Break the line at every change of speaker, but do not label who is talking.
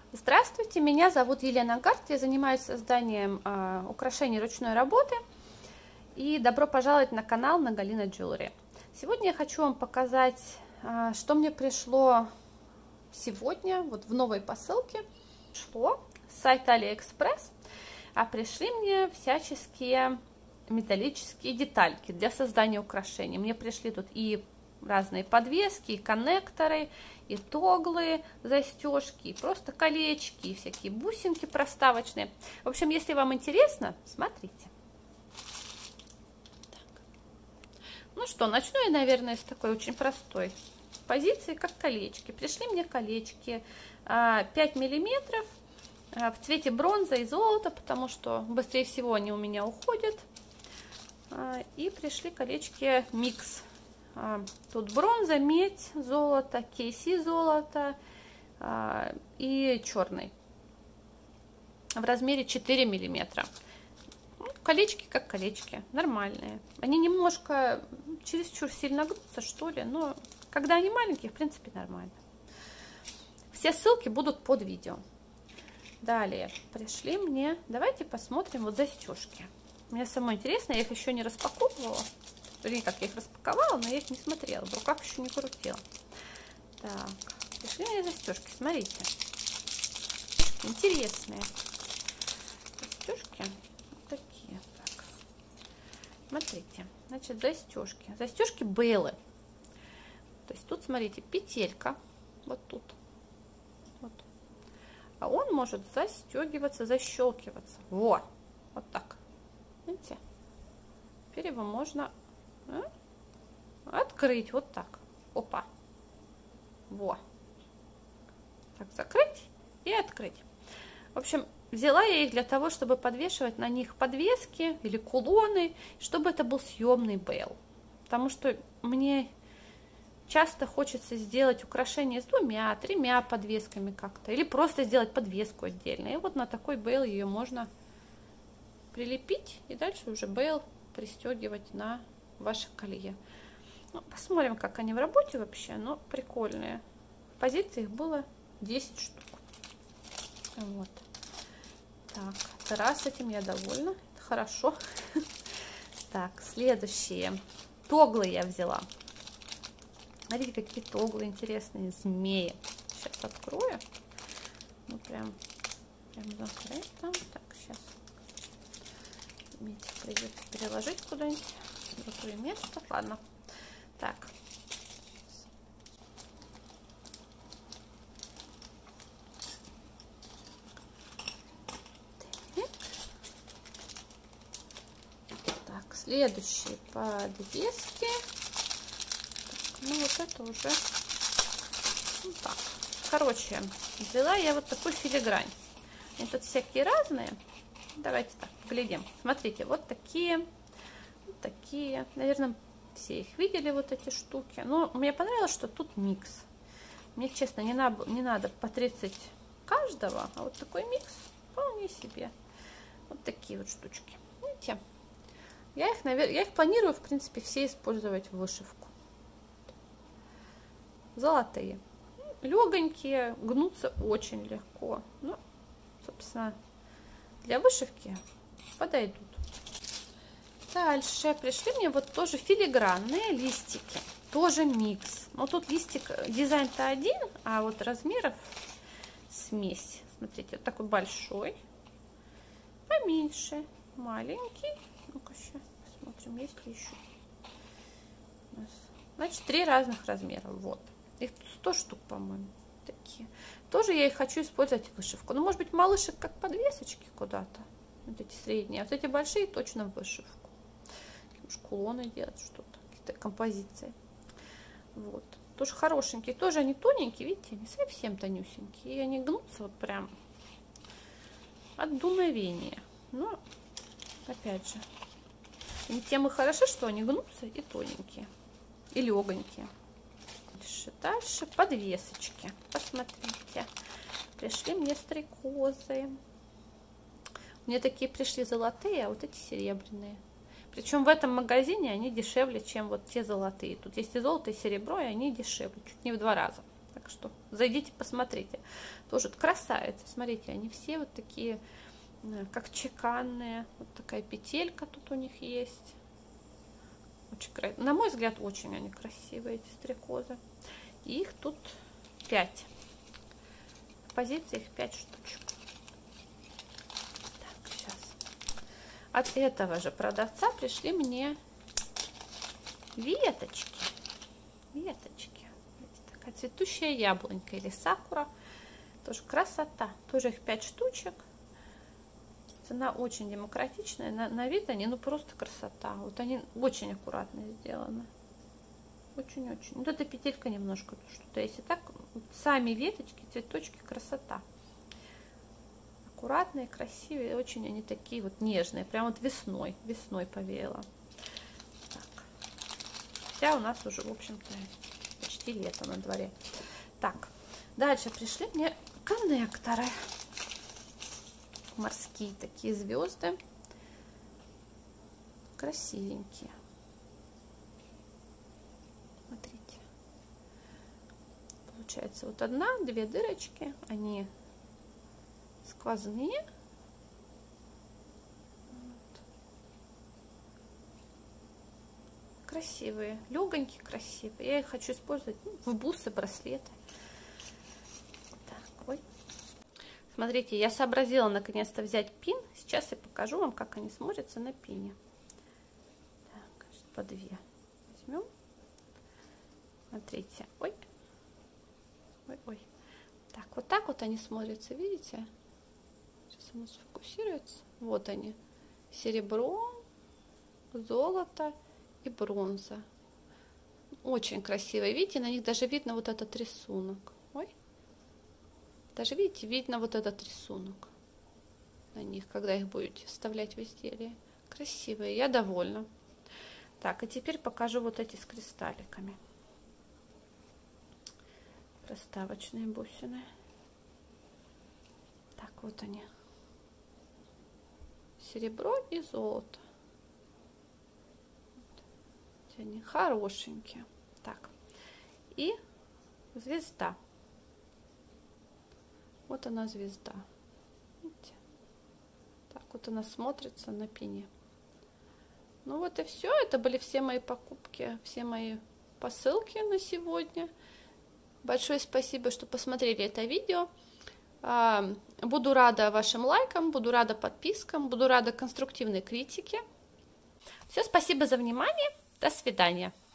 Здравствуйте, меня зовут Елена Гарт, я занимаюсь созданием украшений ручной работы, и добро пожаловать на канал Нагалина Jewelry. Сегодня я хочу вам показать, что мне пришло сегодня, вот в новой посылке. Пришло с сайта AliExpress, а пришли мне всяческие металлические детальки для создания украшений. Мне пришли тут и разные подвески, и коннекторы, и тоглы, застежки, и просто колечки, и всякие бусинки проставочные. В общем, если вам интересно, смотрите. Так. Ну что, начну я, наверное, с такой очень простой позиции, как колечки. Пришли мне колечки 5 миллиметров в цвете бронза и золота, потому что быстрее всего они у меня уходят. И пришли колечки микс. Тут бронза, медь, золото, кейси золото и черный в размере 4 миллиметра. Колечки как колечки, нормальные. Они немножко чересчур сильно гнутся, что ли, но когда они маленькие, в принципе, нормально. Все ссылки будут под видео. Далее пришли мне, давайте посмотрим вот застежки. Мне самое интересное, я их еще не распаковывала. Вернее, как я их распаковала, но я их не смотрела, в руках еще не крутила. Так, пришли мне застежки, смотрите. Интересные застежки, вот такие. Так. Смотрите, значит, застежки. Застежки Беллы. То есть тут, смотрите, петелька, вот тут. Вот. А он может застегиваться, защелкиваться. Вот так. Видите? Теперь его можно открыть вот так. Опа. Во. Так, закрыть и открыть. В общем, взяла я их для того, чтобы подвешивать на них подвески или кулоны, чтобы это был съемный бейл. Потому что мне часто хочется сделать украшение с 2-3 подвесками как-то. Или просто сделать подвеску отдельно. И вот на такой бейл ее можно прилепить. И дальше уже бейл пристегивать на ваше колье. Ну, посмотрим, как они в работе вообще. Но прикольные. В позиции их было 10 штук. Вот. Так, раз этим я довольна. Это хорошо. Так, следующие. Тоглы я взяла. Смотрите, какие тоглы интересные. Змеи. Сейчас открою. Ну, прям закрыть там. Так, сейчас. Придется переложить куда-нибудь в другое место. Ладно. Так. Так, следующие подвески. Так, ну вот это уже. Ну, так. Короче, взяла я вот такую филигрань. Они тут всякие разные. Давайте так, поглядим. Смотрите, вот такие. Наверное, все их видели, вот эти штуки. Но мне понравилось, что тут микс. Мне, честно, не надо по 30 каждого, а вот такой микс вполне себе. Вот такие вот штучки. Видите? Я их планирую, в принципе, все использовать в вышивку. Золотые. Легонькие, гнутся очень легко. Ну, собственно, для вышивки подойдут. Дальше пришли мне вот тоже филигранные листики. Тоже микс. Но тут листик, дизайн-то один, а вот размеров смесь. Смотрите, вот такой большой, поменьше, маленький. Ну-ка, сейчас посмотрим, есть ли еще. Значит, 3 разных размера. Вот. Их 100 штук, по-моему. Такие. Тоже я их хочу использовать в вышивку. Ну, может быть, малышек как подвесочки куда-то. Вот эти средние. А вот эти большие точно в вышивку. Кулоны делать, что-то, какие-то композиции. Вот. Тоже хорошенькие. Тоже они тоненькие, видите, не совсем тонюсенькие. И они гнутся вот прям от дуновения. Но, опять же, они тем и хороши, что они гнутся и тоненькие. И легонькие. Дальше подвесочки. Посмотрите. Пришли мне стрекозы. Мне такие пришли золотые, а вот эти серебряные. Причем в этом магазине они дешевле, чем вот те золотые. Тут есть и золото, и серебро, и они дешевле, чуть не в 2 раза. Так что зайдите, посмотрите. Тоже красавицы. Смотрите, они все вот такие, как чеканные. Вот такая петелька тут у них есть. Очень красивые. На мой взгляд, очень они красивые, эти стрекозы. И их тут 5. В позициях 5 штучек. Так, сейчас. От этого же продавца пришли мне веточки. Веточки. Такая цветущая яблонька или сакура. Тоже красота. Тоже их 5 штучек. Цена очень демократичная. На вид они, ну, просто красота. Вот они очень аккуратно сделаны. Очень-очень. Вот эта петелька немножко что-то. Если так, вот сами веточки, цветочки, красота. Аккуратные, красивые. Очень они такие вот нежные. Прям вот весной. Весной повеяло. Так. Хотя у нас уже, в общем-то, почти лето на дворе. Так. Дальше пришли мне коннекторы. Морские такие звезды. Красивенькие. Смотрите. Получается вот одна, 2 дырочки. Они сквозные. Вот. Красивые. Легонькие, красивые. Я их хочу использовать в бусы, браслеты. Так, ой. Смотрите, я сообразила наконец-то взять пин. Сейчас я покажу вам, как они смотрятся на пине. Так, по 2 возьмем. Смотрите. Ой. Ой. Так вот они смотрятся, видите? Сейчас оно сфокусируется. Вот они. Серебро, золото и бронза. Очень красивые. Видите, на них даже видно вот этот рисунок. Ой. Даже, видите, видно вот этот рисунок на них, когда их будете вставлять в изделие. Красивые, я довольна. Так, и теперь покажу вот эти с кристалликами. Проставочные бусины. Так, вот они. Серебро и золото. Вот они хорошенькие. Так, и звезда. Вот она, звезда. Видите? Так вот она смотрится на пине. Ну вот и все. Это были все мои покупки, все мои посылки на сегодня. Большое спасибо, что посмотрели это видео. Буду рада вашим лайкам, буду рада подпискам, буду рада конструктивной критике. Все, спасибо за внимание. До свидания.